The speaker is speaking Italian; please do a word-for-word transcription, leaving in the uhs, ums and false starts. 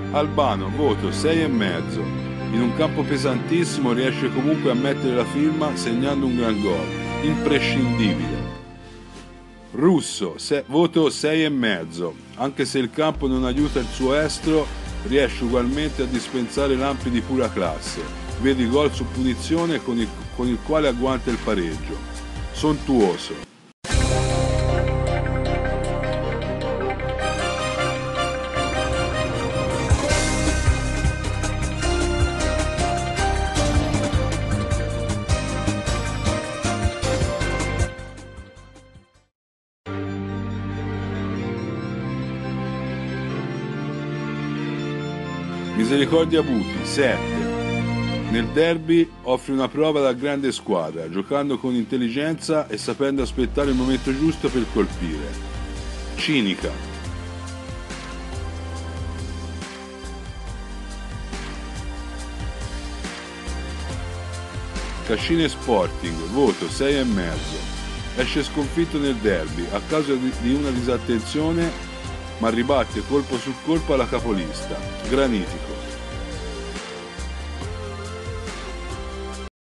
Albano, voto sei e mezzo. In un campo pesantissimo riesce comunque a mettere la firma segnando un gran gol. Imprescindibile. Russo, se, voto sei e mezzo. Anche se il campo non aiuta il suo estro, riesce ugualmente a dispensare lampi di pura classe. Vedi gol su punizione con il, con il quale agguanta il pareggio. Sontuoso. Misericordia Buti, sette. Nel derby offre una prova da grande squadra, giocando con intelligenza e sapendo aspettare il momento giusto per colpire. Cinica. Cascine Sporting, voto sei e mezzo. Esce sconfitto nel derby a causa di una disattenzione, ma ribatte colpo su colpo alla capolista. Granitico.